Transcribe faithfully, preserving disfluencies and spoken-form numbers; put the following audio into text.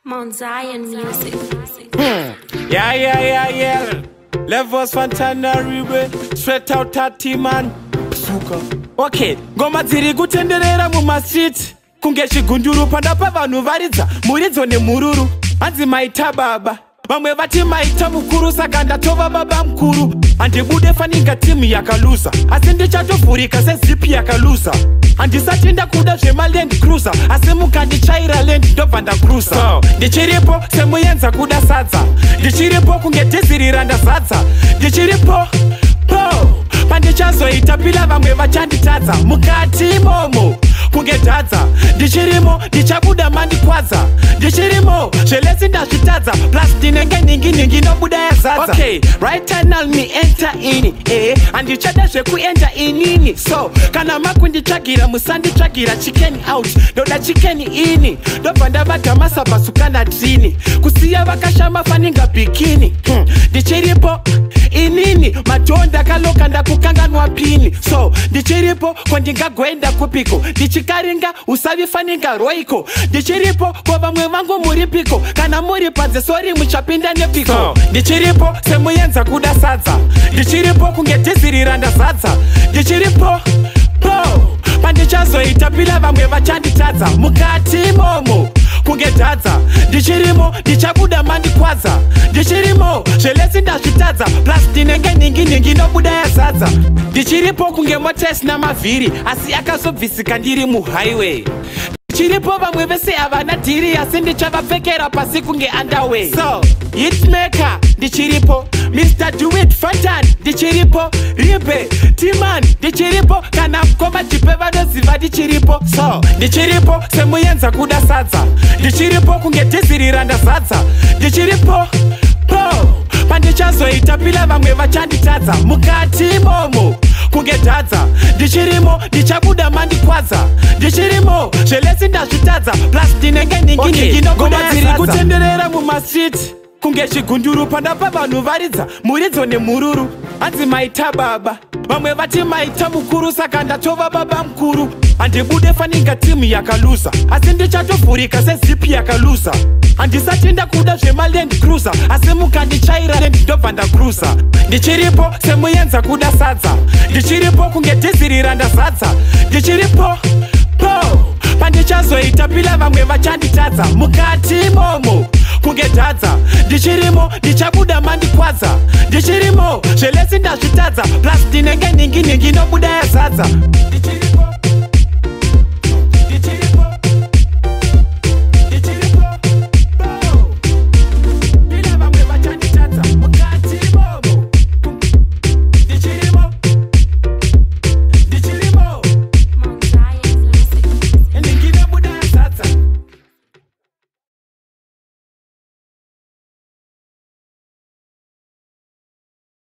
Mount Zion music. Hmm. Yeah, yeah, yeah, yeah. Levels Fantana Ribe, straight out thirty man. Suka. Okay, ngoma dziri kutenderera muma street. Kunge chigunduru pandapa vanhu varidza, muridzo nemururu. Anzi maita baba. Vamwe vati maita mukuru saka ndatova baba mkuru. Andibude faninga timu yakalusa. Asi ndichatofurika sezipi yakalusa. Andisati ndakuda zvema Land Cruiser. Asi mukandichaira land ndobva ndakrusa. So, ndichiripo semuyenza kuda sadza. Ndichiripo kunge dhizirira ndazadza. Ndichiripo po pandichazoita pila vamwe vachanditadza. Mukati momo kunge dhadza. Ndichirimo ndichabuda mandikwadza. Ndichirimo zvelesi ndazvitadza. Plus ndinenge ningi ningi nobuda yazadza. Okay, right now me enter in. Eh, andichada zvekuenda inini. So, kana makunditsvagira musanditsvagira chicken out. Ndoda chicken ini. Ndobva ndabata masabasukana trini. Kusiya vakashama faninga bikini. Hmm. Ndichiripo inini madhonda kaloka ndakukanganwa pini. So, ndichiripo kondingagoenda kupiko. Ndichikaringa usavifaninga roiko. Ndichiripo kwa vamwe vangu muripiko. Kana muri padze sori muchapinda nepiko. So, ndichiripo semuyenza kuda sadza. Ndichiripo kunge dhizirira ndazadza. Ndichiripo po pandichazoita pila vamwe vachanditadza. Mukati momo kunge dhadza. Ndichirimo ndichabuda mandikwadza. Ndichirimo zvelesi ndazvitadza. Plus ndinenge ningi ningi nobuda yazadza. Ndichiripo kunge motors namavhiri. Asi akazobvisika ndiri muhighway. Ndichiripo vamwe vese havana dhiri. Asi ndichavapfekera pasi kunge underway. So, hitmaker ndichiripo. Mister Do It Fatan ndichiripo. Ribe Timan ndichiripo. Kana mkoma jipe vanoziva ndichiripo. So, ndichiripo semuyenza kuda sadza. Ndichiripo kunge dhizirira ndazadza. Ndichiripo po pandichazoita pila vamwe vachanditadza. Mukati momo kunge dhadza. Ndichirimo ndichabuda mandikwadza. Ndichirimo zvelesi ndazvitadza. Plus ndinenge ningi ningi nobuda dziri kutenderera muma street. Kunge chigunduru pandapa vanhu varidza, muridzo nemururu. Anzi maita baba. Vamwe vati maita mukuru saka ndatova baba mkuru. Andibude faninga timu yakalusa. Asi ndichatofurika sezipi yakalusa. Andisati ndakuda zvema Land Cruiser. Asi mukandichaira land ndobva ndakrusa. Ndichiripo semuyenza kuda sadza. Ndichiripo kunge dhizirira ndazadza. Ndichiripo po pandichazoita pila vamwe vachanditadza. Mukati momo kunge dhadza. Ndichirimo ndichabuda mandikwadza. Ndichirimo zvelesi ndazvitadza. Plus ndinenge ningi ningi nobuda yazadza.